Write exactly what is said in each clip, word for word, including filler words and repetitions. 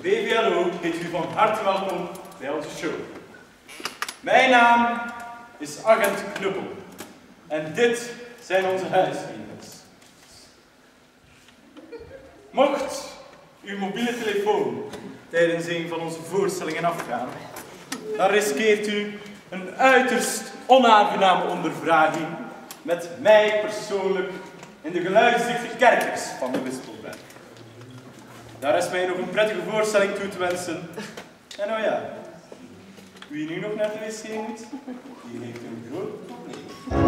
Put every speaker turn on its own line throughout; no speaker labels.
B V L O heet u van harte welkom bij onze show. Mijn naam is Agent Knuppel en dit zijn onze huisvriendjes. Mocht uw mobiele telefoon tijdens een van onze voorstellingen afgaan, dan riskeert u een uiterst onaangename ondervraging met mij persoonlijk in de geluidsdichte kerkers van de Wispelberg. Daar is mij nog een prettige voorstelling toe te wensen. En nou ja, wie nu nog naar de wc moet, die heeft een groot probleem.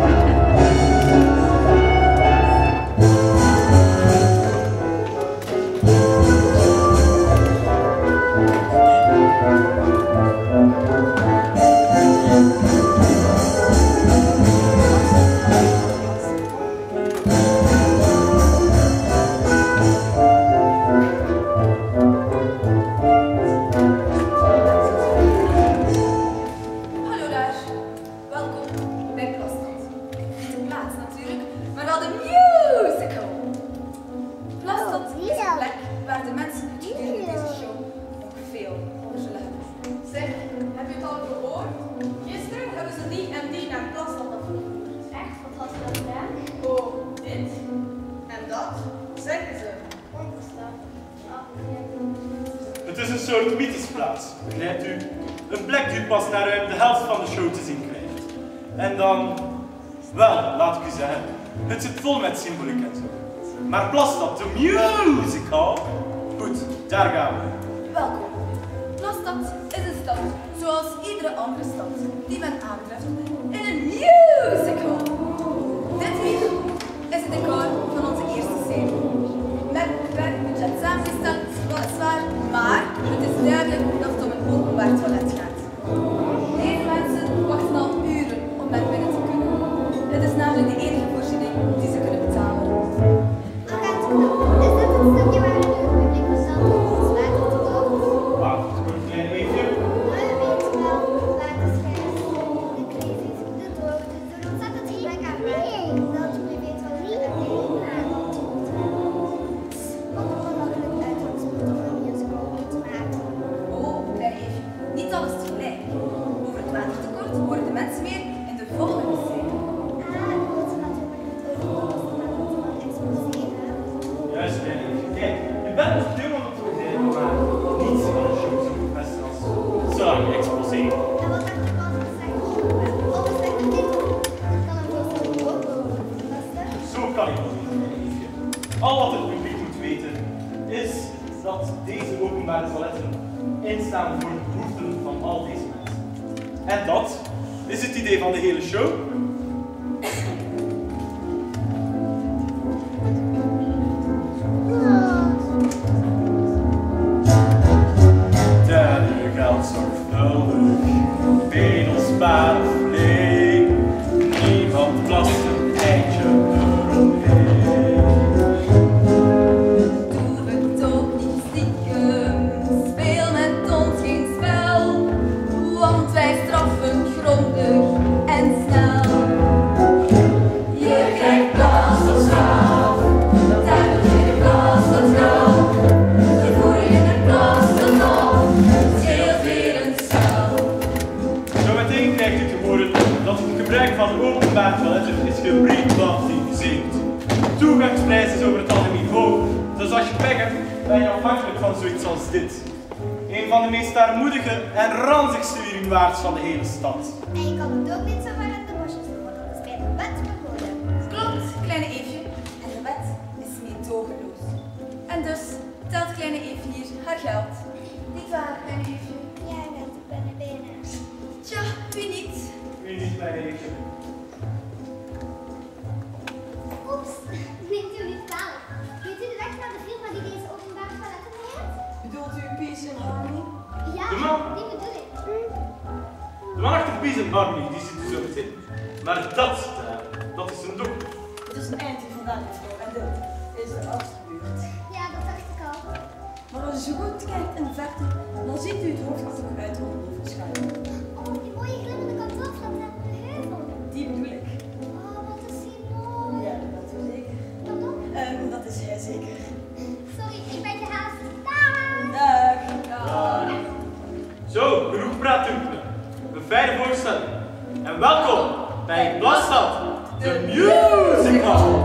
Het is een soort mythesplaats, begrijpt u? Een plek die u pas na ruim de helft van de show te zien krijgt. En dan, wel, laat ik u zeggen, het zit vol met symboliek en zo. Maar Plasstad, de musical? Goed, daar gaan we.
Welkom. Plasstad is een stad, zoals iedere andere stad, die men aantreft in een musical. Dit hier is het decor van onze eerste serie. Met een beperkt budget samengesteld, weliswaar, maar het is duidelijk dat het om een openbaar toilet gaat. Deze mensen wachten al uren om naar binnen te kunnen. Het is namelijk de enige voorziening die ze kunnen betalen.
Agent Knuppel, is dit het stukje waar u nu het publiek verstelt om ons water te kopen?
Wacht, een klein beetje.
Maar u weet wel, waterschaars, de crisis, de droogte, de ontzettend gebrek aan water, dat u weet wel niet een hele aandacht moet hebben. Wat een belachelijk uitgangspunt om een musical mee te maken.
Oh, daar even. Niet alles tegelijk. Over het watertekort horen de mensen weer in de volgende serie.
Ah, u wilt natuurlijk het overkomen maar dat we wat exposeren.
Juist, klein beetje. Kijk, je bent nog veel aan het oordelen, maar niets van een show zo best als zolang je exposeren.
En wat dacht ik als ik zeg, of een slechte titel? Kan een voorstelling ook worden, beste?
Zo kan ik het niet, klein beetje. Al wat het publiek moet weten, is dat deze openbare toiletten instaan voor de behoeften van al deze mensen. En dat is het idee van de hele show. Tellen geld zorgvuldig, vedels sparen flink, niemand plast een eindje eromheen.
Doe het ook niet stiekem, speel met ons geen spel, want wij straffen grondig en snel. Je krijgt kans op straf, daar moet je de kans op straf. Je voer je de kans op, scheelt weer een spel.
Zometeen krijgt u te horen dat het gebruik van openbaar toiletten is gerebrandiseerd. Toegangsprijs is over het algemeen hoog, dus als je pech hebt, ben je afhankelijk van zoiets als dit. Een van de meest armoedige en ranzigste urinoirs van de hele stad.
En je kan het ook niet zomaar uit de bosjes doen, want dat is bij de wet verboden.
Klopt, kleine Eefje. En de wet is meedogenloos. En dus telt kleine Eefje hier haar geld. Niet waar, kleine Eefje?
Ja, ik ben binnen binnen.
Tja, wie niet?
Wie niet, kleine Eefje?
Oeps, neemt u niet kwalijk. Weet u de weg naar de firma die deze openbare toiletten heeft?
Bedoelt u Peace and Harmony?
Ja,
De man.
die bedoel ik.
De man achter Peace and Harmony, die zit er zo meteen. Maar dat, uh, dat is een doek.
Het is een eindje vandaan, juffrouw, en dit is de oudste buurt.
Ja, dat dacht ik al.
Maar als u zo goed kijkt in de verte, dan ziet u het hoofd achter u uitrollen verschijnen.
Oh, die mooie glimmende kantoorflat net op de heuvel.
Die bedoel ik.
Oh, wat is die mooi.
Ja, dat is zeker.
Pardon?
Ehm, dat is hij zeker.
Sorry, ik ben gehaast. Dag!
Dag.
en welkom bij Blastad, de musical.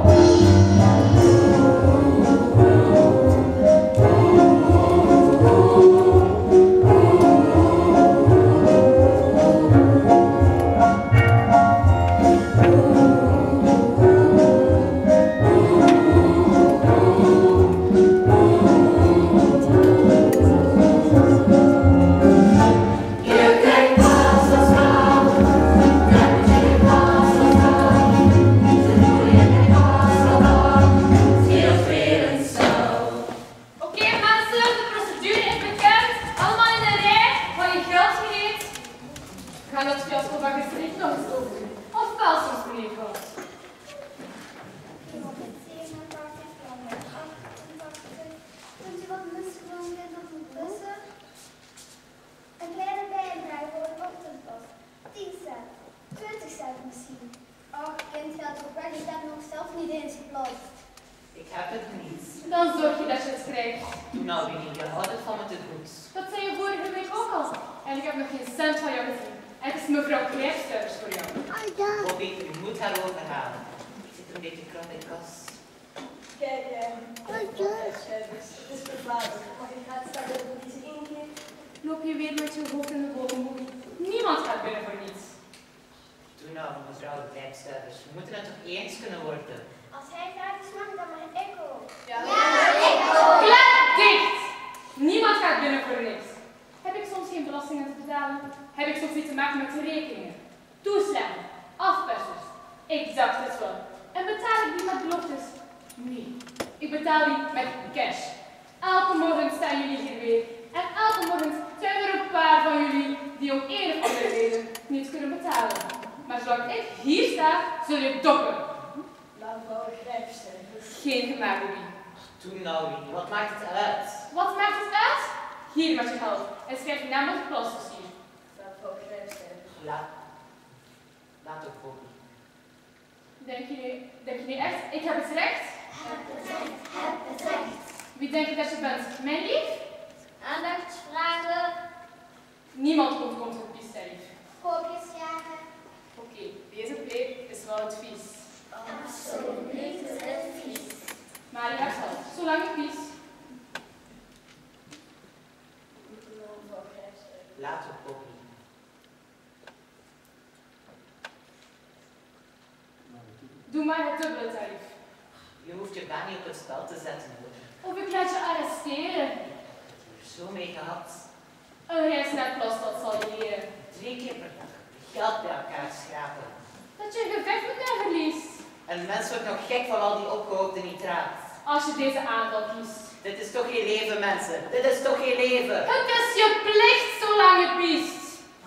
Doe maar het dubbele tarief.
Je hoeft je baan niet op het spel te zetten, hoor.
Of ik laat je arresteren.
Ik heb er zo mee gehad.
Een reis naar Blastad zal je leren.
Drie keer per dag geld bij elkaar schrapen.
Dat je een gevecht met mij verliest.
En mens wordt nog gek van al die opgehoopte nitraat.
Als je deze aanval kiest.
Dit is toch geen leven, mensen. Dit is toch geen leven.
Het is je plicht zolang je piest.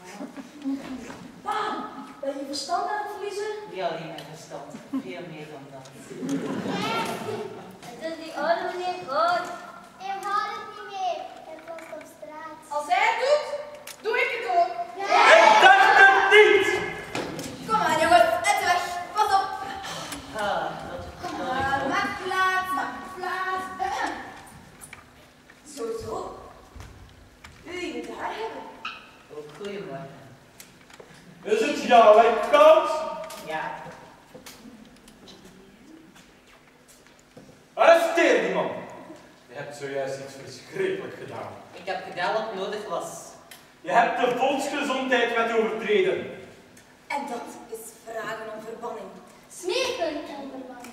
Wauw, ben je verstand aan het verliezen?
Niet alleen mijn verstand, veel meer dan dat.
Het is die oude meneer Goud. Ik hou het niet meer. Het was op straat.
Als hij het doet, doe ik het ook.
Ik dacht het niet!
Kom aan jongens, het weg. Pas op.
Ah, dat is
Kom
nooit
maar,
goed.
maak plaats, maak plaats. Zo, zo. Wil je het daar hebben?
Oh, goedemorgen.
Is het jouw koud?
Ja,
Arresteer die man! Je hebt zojuist iets verschrikkelijk gedaan.
ik heb gedaan wat nodig was.
Je hebt de volksgezondheidswet overtreden.
En dat is vragen om verbanning.
Smeerpunt en verbanning.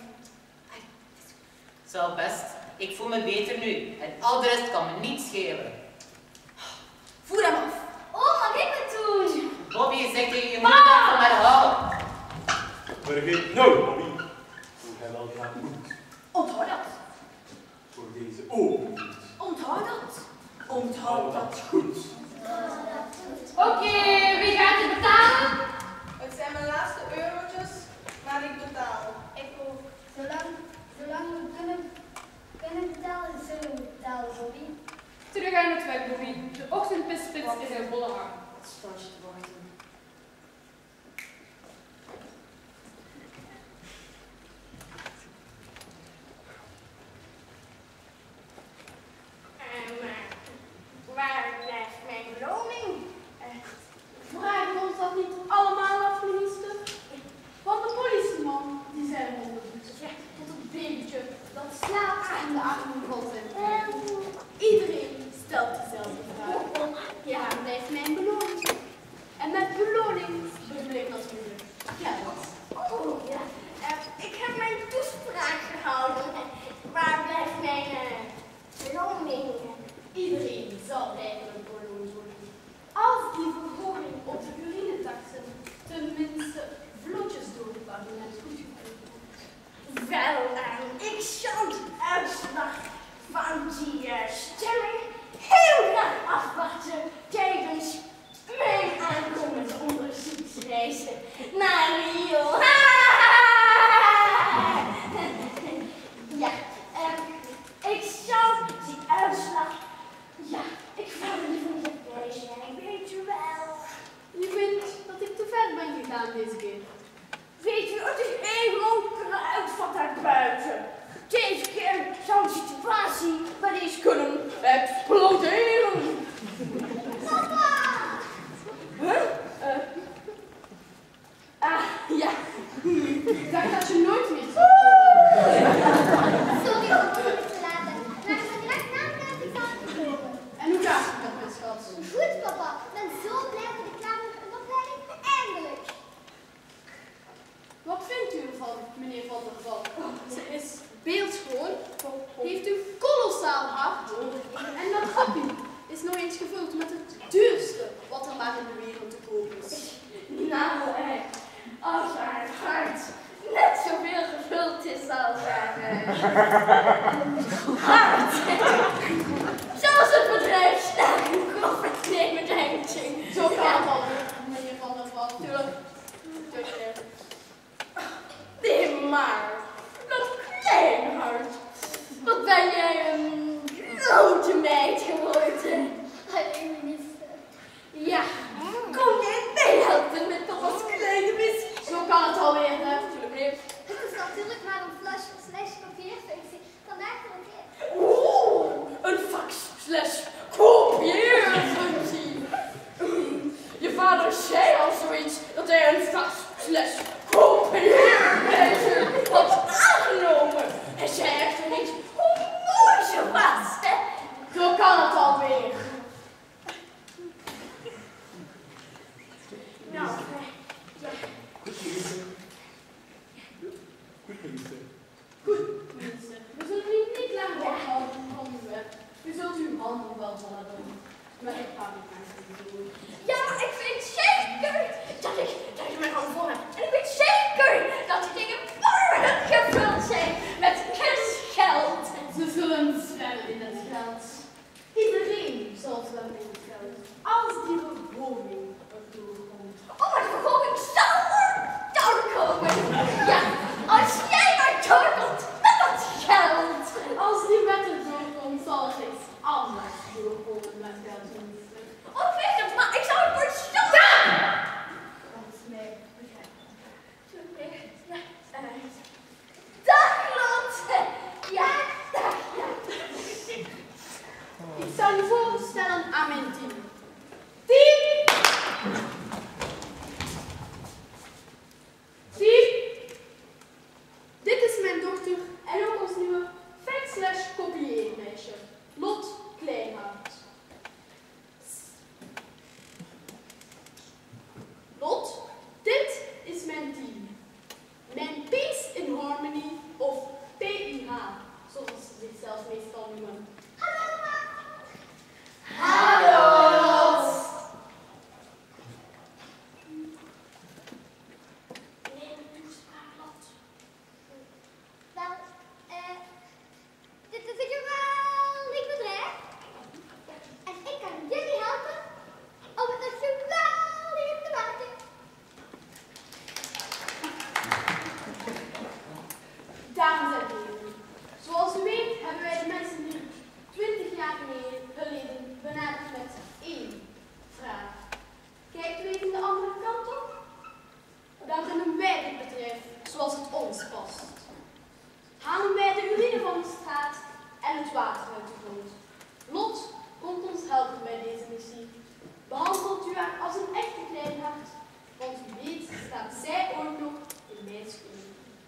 Zo best, ik voel me beter nu. En al de rest kan me niet schelen.
Voer hem af.
Oh, mag ik het doen?
Bobby zegt tegen je moeder dat van mij houden.
Vergeet nooit, Bobby, hoe hij wel graag moet.
Onthoud dat.
Voor deze ogen.
Onthoud dat.
Hou
Onthoud dat.
dat goed.
Oké, okay, wie gaat het betalen?
Het zijn mijn laatste eurotjes, maar ik betaal.
Ik ook. Zolang, zolang we kunnen, kunnen betalen, zullen we betalen, Bobby.
Terug aan het werk, Bobby. De ochtendpispits is in volle gang.
Wat staat je te wachten?
Waar blijft mijn beloning?
Vragen ons dat niet allemaal af, Louise?
is nog eens gevuld met het duurste wat er maar in de wereld te koop is.
Nou, eh, als haar hart net zoveel gevuld is als haar eh, hart. Zoals het bedrijf Snack en Koffert nemen, denk ik.
Zo gaat het al, meneer Van der Vlag. Tuurlijk. Tuurlijk.
Nee, maar, dat klein hart. Wat ben jij een grote meid geworden.
Alleen minister.
Ja, kom jij mij helpen met Thomas' kleine missie?
Zo kan het alweer, hè? Natuurlijk niet.
Het is natuurlijk maar een flash slash kopieerfunctie. Vandaag voor het eerst.
Oeh, een fax slash kopieerfunctie. Je vader zei al zoiets dat hij een fax slash kopieerfunctie had aangenomen. Hij zei echter niet hoe mooi ze was, hè?
Zo kan het alweer.
Nou, eh, ja.
Goed, minister. Goed, minister.
Goed, mensen. We zullen u niet langer ophouden van uw web. U zult uw handen wel van hebben. Maar ik ga niet naar het doen.
Ja, ik weet zeker dat ik, dat ik mijn handen vol heb. En ik weet zeker dat die dingen warm gevuld zijn met kerstgeld.
Ze zullen zwemmen in het geld. Iedereen zal zwemmen in het geld. Als die bewoning erdoor komt.
Oh, maar de vergoging zal er doorkomen. Ja, als jij maar doorkomt met dat geld.
Als die wet erdoor komt, zal er iets anders doorkomen met geld, minister.
Oh, ik weet het, maar ik zou het voor staan.
Dat is mij begrijpen.
Ja, uh, dag, Lotte. Ja, dag, ja.
Ik zal u voorstellen aan mijn team. Team! Team! Dit is mijn dochter en ook ons nieuwe fax-slash kopieermeisje, Lot Kleinhart. Lot, dit is mijn team. Mijn Peace in Harmony, of P I H, zoals ze zichzelf meestal noemen.
Hallo.
Nee, toespraak, Lot. Wel, eh, dit is een geweldig bedrijf. En ik kan jullie helpen om het een geweldig te maken.
Dames en heren, zoals u weet hebben wij de mensen hier twintig jaar geleden benaderd met één vraag. Kijkt u even de andere kant op? Dan runnen wij dit bedrijf zoals het ons past. Halen wij de urine van de straat en het water uit de grond. Lot komt ons helpen bij deze missie. Behandelt u haar als een echte kleinhart, want u weet staat zij ooit nog in mijn schoenen.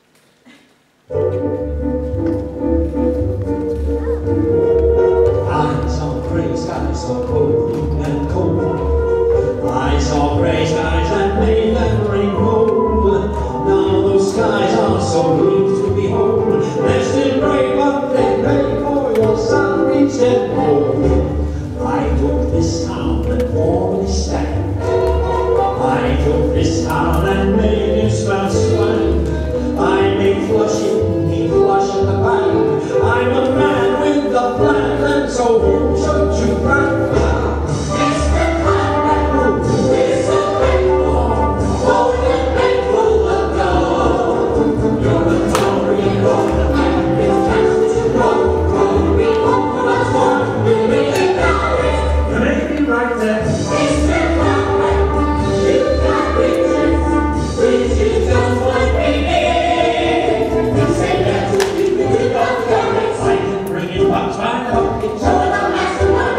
I saw gray skies so cold and cold. I saw gray skies that made them rain gold. Now those skies are so blue to behold. They're still gray, but they pray for your sun instead gold. I took this town and warmly stand. I took this town and made it smell swine. I made flushing, he flush in the band. I'm a man with a plan, and so who should you brag? Mister Conrad, Mister Rainbow, golden rainbow of gold. You're the Tory golden man, it's fantastic road, road, we hope for us one, we really got it. You may be right there. Mister Conrad, you got riches, riches just like we did. You say that to people who don't care. I can bring it back to my pocket, so that I'm asking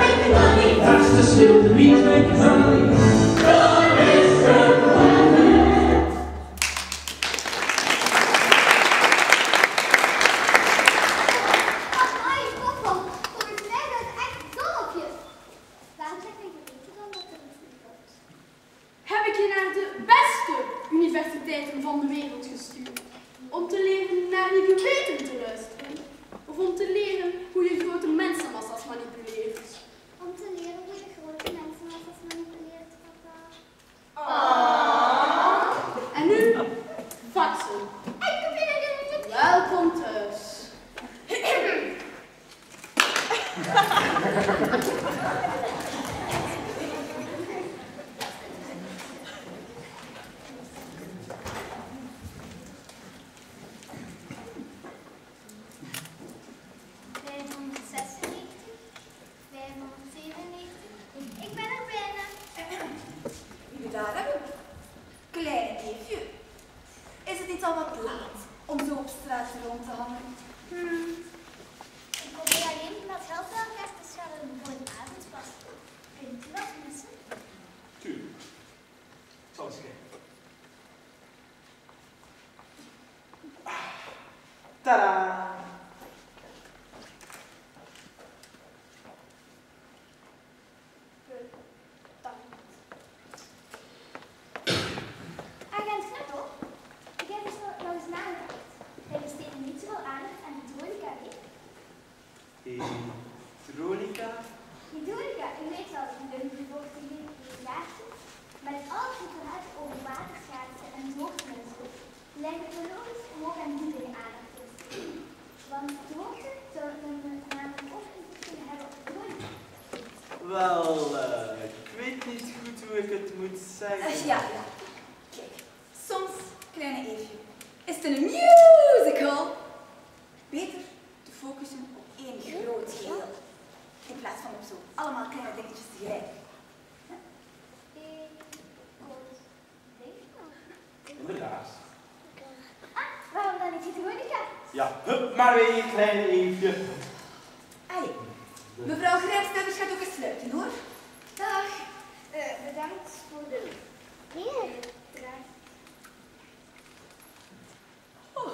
vijfhonderdzesennegentig, vijfhonderdzevenennegentig. Ik ben er bijna.
Wie we daar hebben? Kleine Eefje. Is het niet al wat laat om zo op straat rond te hangen?
Hmm. Ik probeer alleen met geld wel weg te schellen voor een avondpas. Kunt u dat missen?
Tuurlijk. Ik zal eens kijken. Tadaa!
Agent Knuppel, ik heb eens nog eens nagedacht. Wij besteden niet zoveel aandacht aan hydraulica, hè?
Hydraulica?
Hydraulica, u weet wel, een bevochtiging in gaatjes. Met alles wat we hebben over waterschaarste en droogte en zo, lijkt het me logisch om ook aan die dingen aandacht te besteden. Want droogte zou namelijk ook invloed kunnen hebben op hydraulica.
Wel, uh, ik weet niet goed hoe ik het moet zeggen.
Uh, ja, ja. Kijk, soms, kleine Eefje, is het een musical beter te focussen op één groot geheel. In plaats van op zo allemaal kleine dingetjes tegelijk.
Inderdaad.
Ah, waarom dan niet hydraulica?
Ja, hup maar weer, kleine Eefje.
Allee, mevrouw Grijpstuivers gaat ook eens sluiten, hoor. Dag.
Uh, bedankt voor de... Hier, graag.
Oh.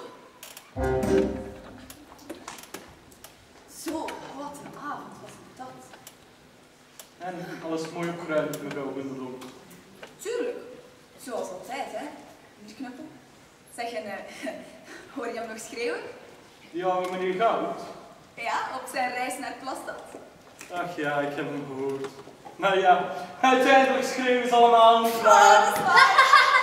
Zo, wat een avond was het dat.
En alles mooi opgeruimd, mevrouw Gundelom.
Tuurlijk, zoals altijd, hè. Meneer Knuppel. Zeg, en, uh, hoor je hem nog schreeuwen?
Ja, meneer Goud.
Ja, op zijn reis naar Plasstad.
Ach ja, ik heb hem gehoord. Nou ja, uiteindelijk schreeuwen ze allemaal niet
Oh,
waar.
dat is waar.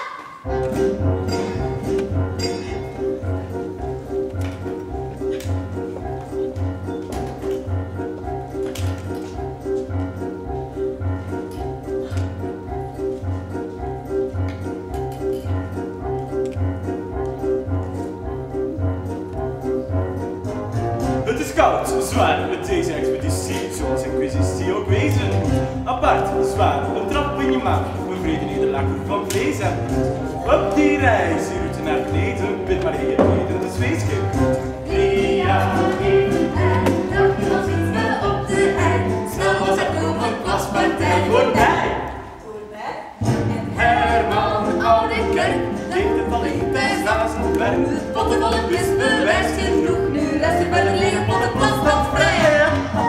Het is koud, zwaar met deze expeditie, zoals inquisitie ook wezen. Apart, zwaar, een trap in je maag, een vrede nederlager van vlees en bloed. Op die reis, die route naar beneden, bid maar heer, neder de zweeskip. Via in en dan was iets me op de hei. Snel was er komen, plaspartij voorbij.
Voorbij.
En Herman, oude kerk, ligt het al in thuis naast het werk. Potten van het bus, bewijs genoeg, nu rest er bij de lege potten plasstad vrij.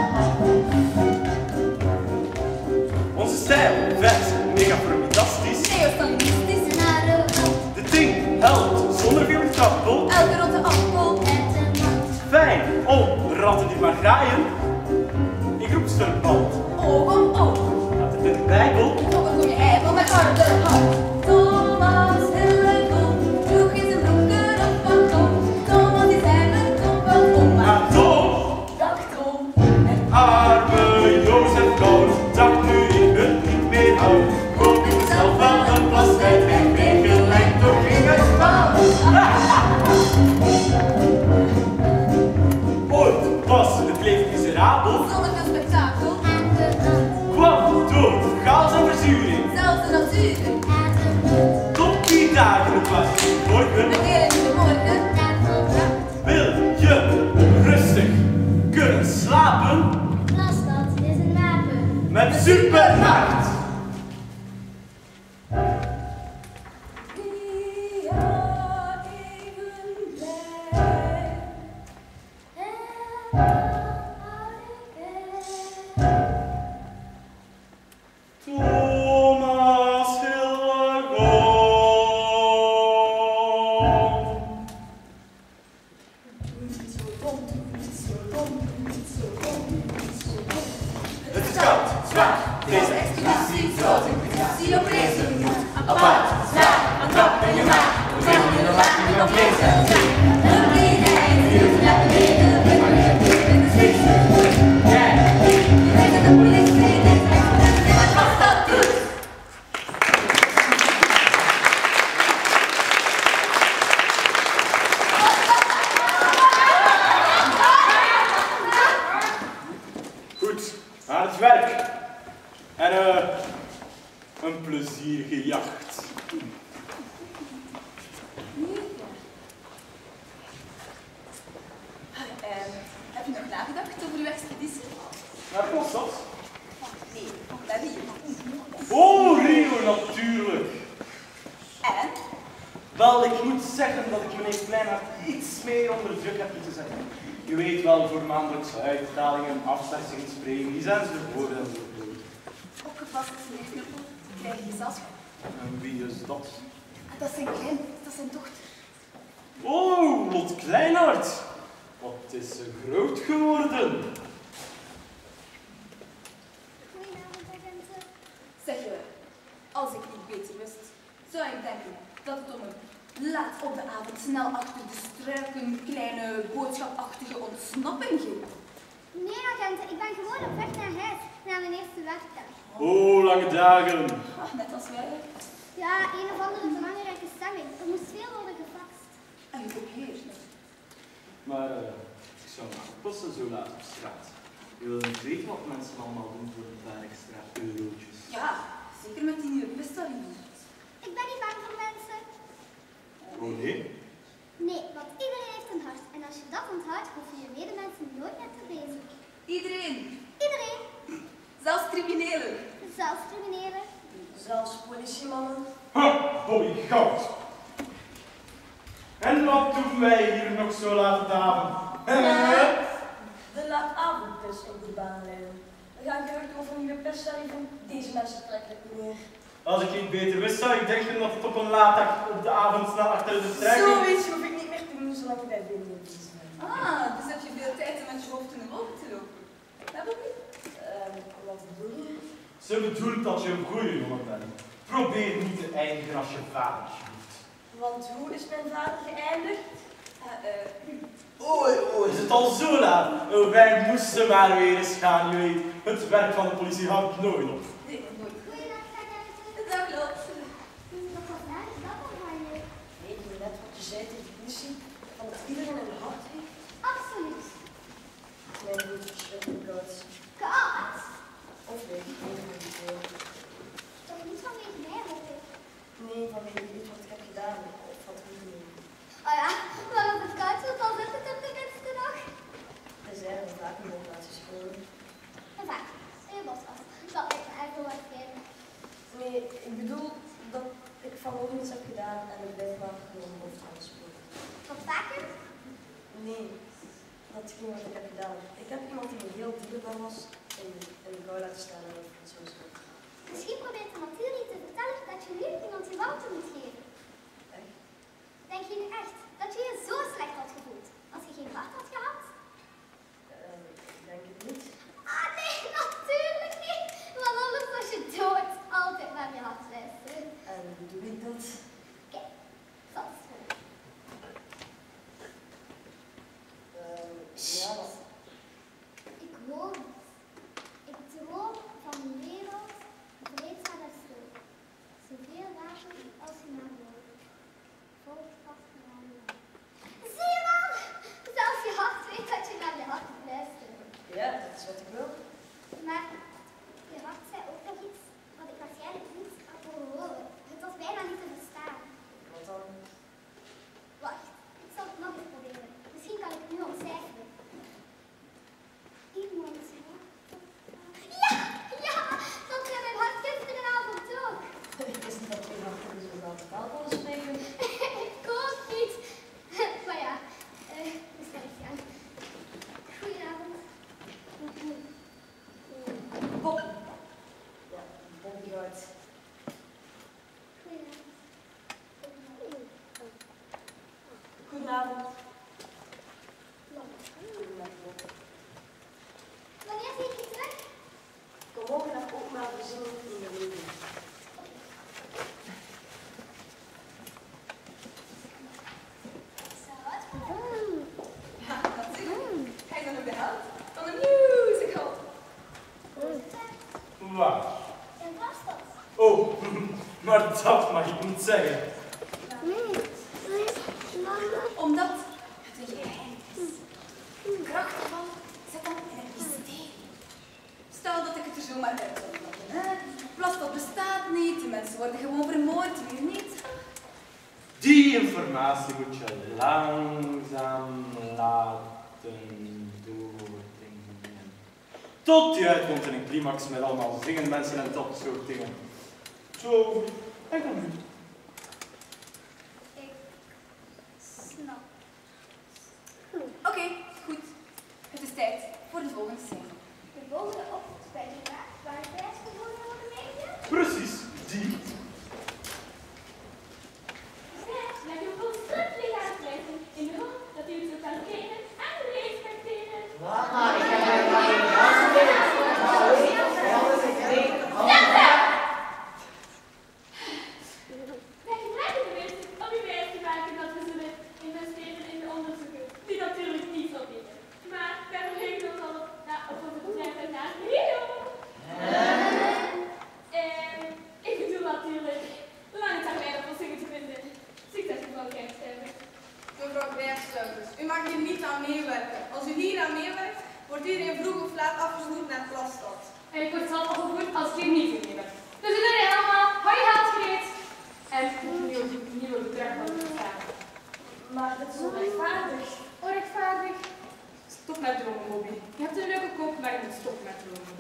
Onze stijl, vers, mega formidastisch.
Neostalinistisch.
De ding, held, zonder veel getrappel.
Elke rotte appel.
Fijn, om, ratten die maar graaien. In groepsverband.
Oog om oog.
Laat het in de Bijbel.
Toch een goede eibel met harde hand. Thomas Hillegom droeg in zijn broeken op van Tom. Thomas die zei met kom om maar.
Maar Tom,
Dag Tom.
arme Jozef Koud, dacht nu ik het niet meer houd. Koop ik mezelf wel een plaswijk en weer gelijk door ging het fout. Ooit was het leven miserabel,
Zonder veel spektakel.
kwam door chaos en verzuring.
Zelfs de natuur.
Tot die dagen op was het morgen.
Met heel in de morgen.
Wil je rustig kunnen slapen
Plasstad is een wapen.
met supermacht?
Ja, even blij.
Thomas Hillegom. Het is koud, zwaar, deze expeditie zoals ik zie op lezen. Apart, zwaar, een trap in je maag, we zijn in de laag niet nog lezen. Een reis, hier naar beneden, met mijn in de zee. Jij aan het werk. En uh, een plezierige jacht.
Uh, heb je nog nagedacht over uw expeditie?
Naar Plastad?
Nee, naar Rio.
Oh, Rio, natuurlijk.
En?
Wel, ik moet zeggen dat ik meneer Kleinaert iets meer onder druk heb moeten zetten. Je weet wel, voor maandelijkse uitbetalingen, afpersingspremies enzovoort enzovoort.
Opgepast, meneer Knuppel. Ik krijg gezelschap.
En wie is dat?
Dat is zijn kind, dat is zijn dochter.
Oh, Lot Kleinaert. Wat is ze groot geworden.
Goedenavond, agenten.
Zeg je, als ik niet beter wist, zou ik denken dat het om een laat op de avond snel achter de struiken kleine boodschapachtige ontsnapping ging.
Nee, agenten, ik ben gewoon op weg naar huis, naar mijn eerste werkdag.
Oh, lange dagen.
Ah, net als wij.
Ja, een of andere belangrijke stemming. Er moest veel worden gefaxt.
En gekopieerd.
Maar uh, ik zou me oppassen zo laat op straat. Je wil niet weten wat mensen allemaal doen voor een paar extra eurotjes.
Ja, zeker met die nieuwe pistolen.
Ik ben niet bang voor mensen.
Oh nee?
Nee, want iedereen heeft een hart. En als je dat onthoudt, hoef je je medemensen nooit meer te bezig.
Iedereen.
Iedereen,
Zelfs criminelen.
zelfs criminelen.
Zelfs politiemannen.
Ha, Bobby Goud. En wat doen wij hier nog zo laat op de avond?
De laatavondpers op de baan leiden. Er gaan geruchten over een nieuwe persstelling van deze mensen trekken meer.
Als ik niet beter wist, zou ik denken dat het op een laatdag op de avond snel achter de trein ging.
Zoiets hoef ik niet meer te doen zolang wij binnen in dienst zijn.
Ah, dus heb je veel tijd om met je hoofd in de wolken te lopen. Dat bedoel ik?
Ehm, wat bedoel je?
Ze bedoelt dat je een goede jongen bent. Probeer niet te eindigen als je vader doet.
Want hoe is mijn vader geëindigd?
Uh, uh,
Oei, oei, is het al zo laat? Oh, wij moesten maar weer eens gaan, je weet. Het werk van de politie houdt nooit op.
nee, nooit.
Goedenavond, agenten.
Dag, Lot.
Wat was daar? Is dat al van je?
Weet je net wat je zei tegen de politie? Van dat iedereen een hart heeft?
Absoluut.
Mijn bloed verschrikkelijk koud.
Koud.
Of weet ik niet van die twee.
Toch niet vanwege mij, hoop ik.
Nee, vanwege niet wat ik heb gedaan. Of wat ik niet doen.
Oh ja, maar als het koud wordt, dan zit het er tenminste nog.
Er zijn er vaak een locaties gewoon.
En vaak, in je bos was. Dat lijkt me echt wel wat vreemd.
Nee, ik bedoel dat ik vanmorgen iets heb gedaan en ik ben maar gewoon hoofd gaan sporen.
Wat vaker?
Nee, dat is niet wat ik heb gedaan. Ik heb iemand die een heel dierbaar was in, in de kou laten staan en of het zo is.
Misschien probeert de natuur niet te vertellen dat je nu iemand je warmte moet geven.
Echt?
Denk je nu echt dat je je zo slecht had gevoeld als je geen bad had gehad?
Uh, ik denk het niet.
Ah nee, natuurlijk niet. Want anders was je dood. Altijd naar je hart luisteren.
En hoe doe ik dat?
Oké, dat is goed.
Uh, ja, dat...
Ik hoor het. Ik droom van een wereld vreedzaam en stil. Zoveel water als je maar wilt. Vol vast aan je hand. Zie je wel? Zelfs je hart weet dat je naar je hart moet luisteren.
Ja, dat is wat ik wil.
Maar je hart zei ook nog iets wat ik waarschijnlijk niet had horen horen. Het was bijna niet te verstaan.
Wat dan?
Wacht, ik zal het nog eens proberen. Misschien kan ik het nu ontcijferen. Iemand Ja, ja, dat zei mijn hart gisteravond ook.
Ik wist niet dat je hart in zo'n laten taal kon spreken.
Ik ook niet. Maar ja, eh, dus ga ik gaan. Goedenavond.
Bob! Ja, Bob Goud.
Goedenavond.
Goedenavond.
Lang.
Goedenavond, Bob.
Wanneer zie ik je terug?
Kom morgen naar Opma voorzien in de leven.
Zou het worden?
Ja, dat zie je. Hij is nog de held van een musical.
Waar?
In Vastad.
Oh, maar dat mag ik niet zeggen.
Omdat het een geheim is. De kracht ervan zit dan in een mysterie. Stel dat zomaar uit. Plasstad bestaat niet, die mensen worden gewoon vermoord, weer niet.
Die informatie moet je langzaam laten doordringen. Tot je uitkomt in een climax met allemaal zingende mensen en dat soort dingen. Zo, enkel nu.
Ik snap.
Oké, okay, goed. Het is tijd voor de volgende scène.
De volgende ochtend bij de raad waar de prijs gewonnen worden meegedaan.
Precies, die.
Leg je volstrekt leeg uitleggen in de hoop dat u het zult gaan kennen en respecteren.
Wat nou? Ik heb er maar een kans op.
Wij gebruiken de winst om u wijs te maken dat we zullen investeren in de onderzoeken, die natuurlijk niet zal bieden. Maar wij verheugen ons al ja, op onze bedrijf naar Rio. En ik bedoel natuurlijk lange termijn op ons te vinden. Succes mevrouw Kerkstuivers.
Mevrouw Kerkstuivers, u mag hier niet aan meewerken. Als u hier aan meewerkt, wordt iedereen vroeg of laat afgevoerd naar Plasstad.
En ik word zelf afgevoerd als ik hier niet in heb. Dus iedereen allemaal, hou je haalt gereed. En nieuw, nieuw bedrag van het staan.
Maar dat is onrechtvaardig.
Onrechtvaardig. Stop met dromen, Bobby. Je hebt een leuke kop, maar je moet stoppen met dromen.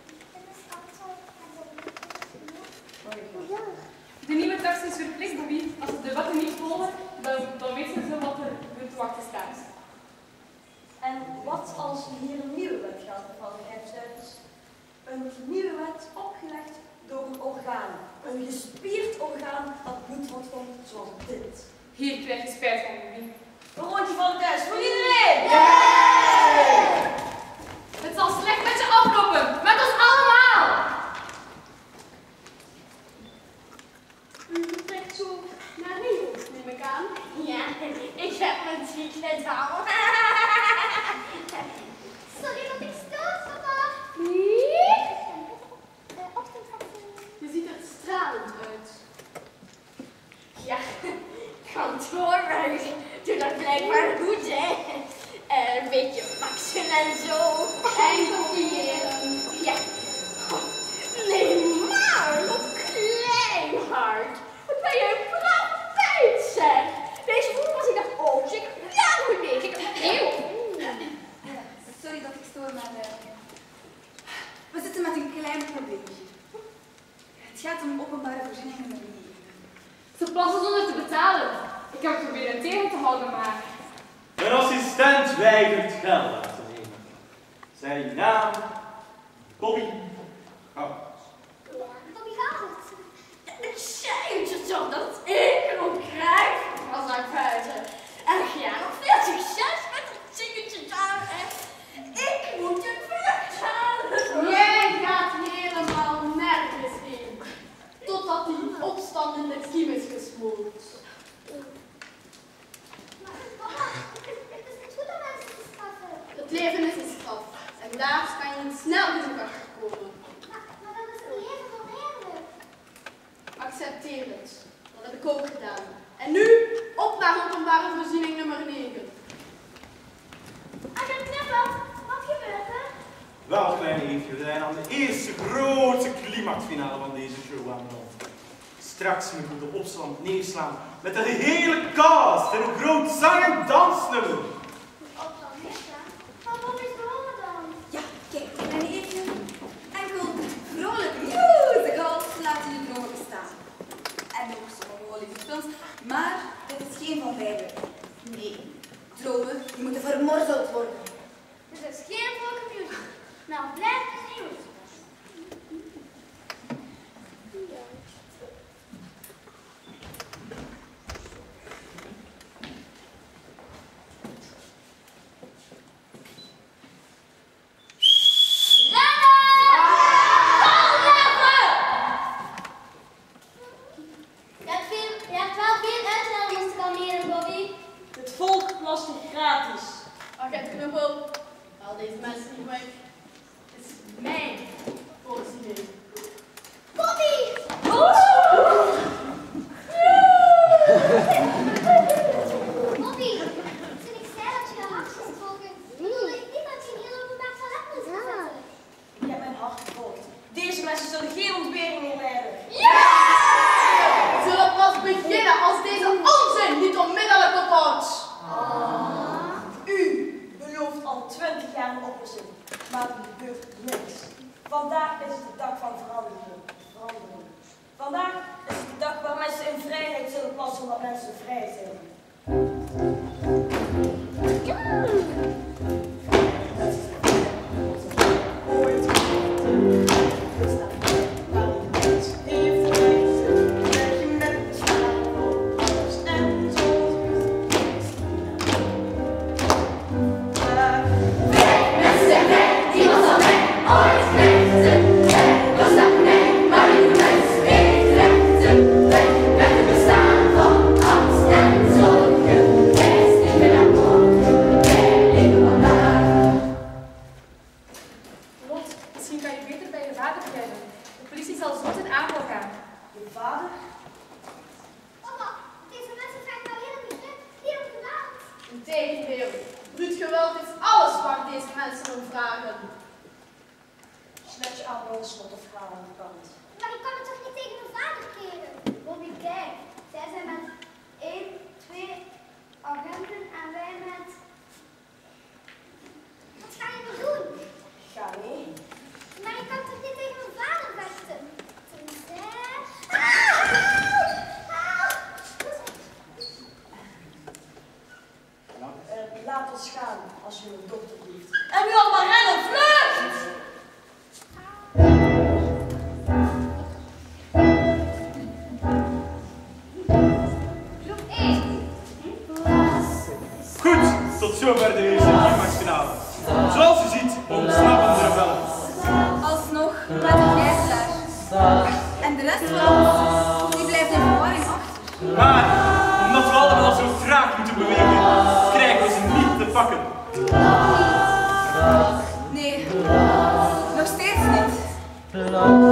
De nieuwe tax is verplicht, Bobby. Als ze de wetten niet volgen, dan, dan weten ze wat er te wachten staat.
En wat als hier een nieuwe wet gaat bevallen, Kerkstuivers? Een nieuwe wet opgelegd door een orgaan. Een gespierd orgaan dat bloed wordt van zoals dit.
Hier krijg je spijt van, Bobby.
Een rondje van de test voor iedereen!
Het zal slecht met je aflopen, met ons allemaal!
U vertrekt zo naar Rio, neem ik aan. Ja, ik heb mijn ticket al.
Sorry dat ik stoot, papa.
Nee?
De ochtendvaccin.
Je ziet er stralend uit. Ja, kantoorwerk doet dat blijkbaar goed, hè? Een beetje faxen en zo. En kopiëren. Ja. Nee, maar op klein hart. Wat ben je een profijt, zeg. Deze vroeg was ik dacht, oh, zeker. Ja, goed mee. Ik heb heel.
Sorry dat ik stoor, maar uh, we zitten met een klein probleempje. Het gaat om openbare voorzieningen met mij.
Ze plassen zonder te betalen. Ik heb het proberen tegen te houden, maar...
Een assistent weigert geld aan te nemen. Zijn naam, Bobby Goud.
Bobby Goud.
Ik zei het je toch dat ik een ontkrijger was naar buiten. Ach ja, nog veel succes met het zingetje daar, hè. Ik moet je vlucht halen. Jij gaat helemaal nergens in. Totdat die opstand in de kiem is gesmoord.
Maar papa, het is niet goed om mensen te straffen.
Het leven is een straf. En daar kan je niet snel genoeg achter komen.
Maar, maar dat is niet even oneerlijk.
Accepteer het. Dat heb ik ook gedaan. En nu op naar openbare voorziening nummer negen.
Agent Knippel, wat gebeurt er?
Wel, kleine Eefje, we zijn aan de eerste grote climaxfinale van deze show aanbeland. Straks moeten we de opstand neerslaan met de hele cast en een groot zang- en dansnummer.
Op dan neerslaan. Maar Bobby is gewonnen dan.
Ja, kijk, kleine Eefje. Enkel vrolijke musicals laten je dromen bestaan. En ook sommige Hollywoodfilms, maar dit is geen van beide. Nee, dromen die moeten vermorzeld worden.
Dit is geen volkenmuziek. Nou, blijf benieuwd.
politiemensen zullen geen ontbering meer lijden.
Ja! We zullen pas beginnen als deze onzin niet onmiddellijk ophoudt.
Ah. U belooft al twintig jaar een oplossing, maar er gebeurt niks. Vandaag is het de dag van verandering. verandering. Vandaag is het de dag waar mensen in vrijheid zullen passen omdat mensen vrij zijn. Ooit bestaat waar een mens heeft gereisd, leg je met de slaapvogels en zoals maar
Mensen, nee, iemand zal mij ooit weten. Het was dat nee, maar die mens weet rechten. Wij met het bestaan van angst en zorgen. Wees niet meer aan morgen, wij leven vandaag.
Lot, misschien kan je beter bij je vader beginnen. De politie zal zo ten aanval gaan.
je vader.
Papa, deze mensen zijn nou helemaal niet druk hier op de land.
Integendeel, bruut geweld is alles waar deze mensen om vragen.
Sluit je aan bij een slot of ga aan de kant.
Maar ik kan het toch niet tegen mijn vader keren? Bobby, kijk. Zij zijn met één, twee agenten en wij met... Wat ga je nu doen?
Ga mee.
Maar ik kan toch niet tegen mijn vader vechten? Tenzij...
Uh, laat ons gaan als u een dochter heeft. En nu allemaal rennen, vlucht!
Groep één.
Goed, tot zover de eerste climaxfinale. Zoals u ziet, ontsnappen de rebellen.
Alsnog met een gijzelaar. En de rest van ons, die blijft in verwarring achter.
Maar, omdat we allemaal zo traag moeten bewegen, krijgen we ze niet te pakken.
Nee, nog steeds niet.